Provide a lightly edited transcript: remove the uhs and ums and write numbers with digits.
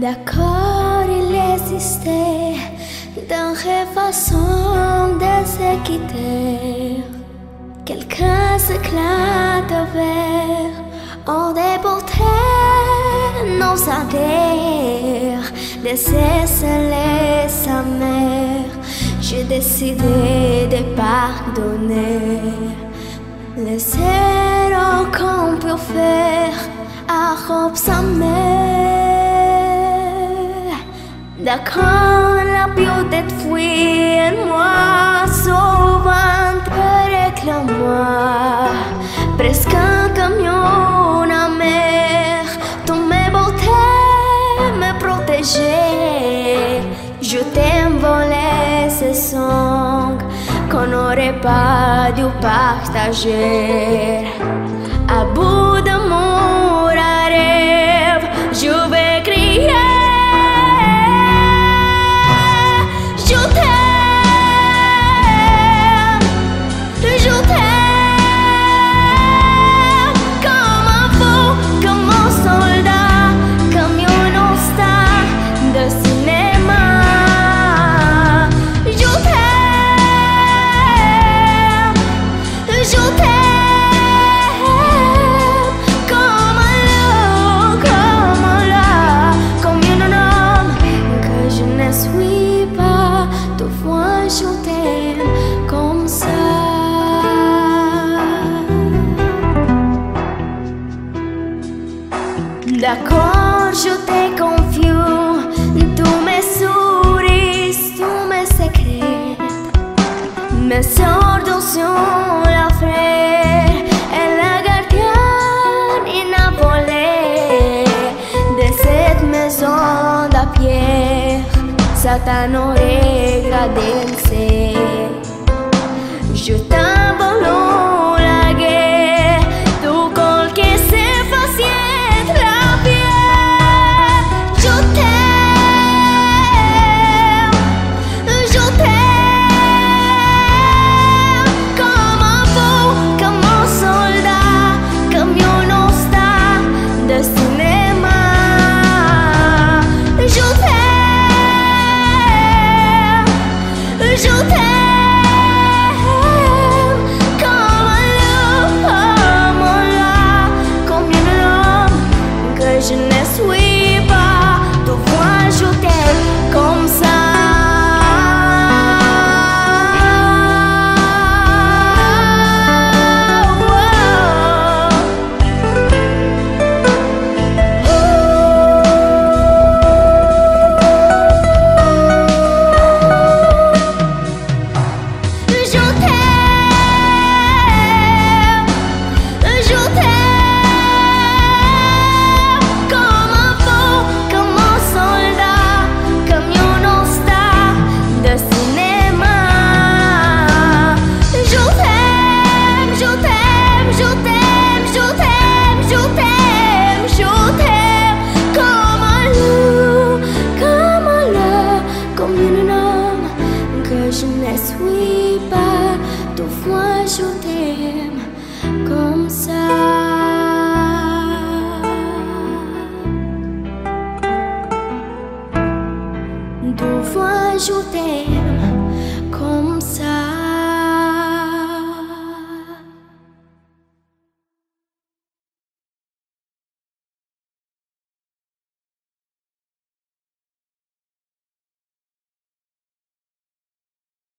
D'accord, il existait d'autres façons de se quitter. Quelqu'un s'éclate vers on déportait nos adhères de cesser sa mère. J'ai décidé de pardonner. Le zéro qu'on peut faire à robe sa mère. D'accord, la beauté fuit en moi, souvent réclame-moi. Presque un camion à mer, ton mes beautés me protégeait. Je t'aime voler ce sang qu'on n'aurait pas dû partager. À bout de mon rêve, je vais crier. Je t'aime, je t'aime. Comme un fou, comme un soldat, comme une star de cinéma. Je t'aime, je t'aime. Comme un loup, comme un homme que je ne suis pas. Toutefois, je t'aime comme ça. D'accord, je t'ai confié tous mes sourires, tous mes secrets, mes sorts sur la frère et la gardienne inavouée de cette maison de pierre. Satan aurait gradé. Je t'envole la guerre, tout col que s'effaciait la pierre. Je t'aime, je t'aime. Comme un fou, comme un soldat, comme une star de cinéma. Je t'aime, je t'aime. Je ne suis pas, toutefois je t'aime comme ça. Je t'aime, je t'aime. Je ne suis pas, toutefois je t'aime comme ça. Toutefois je t'aime.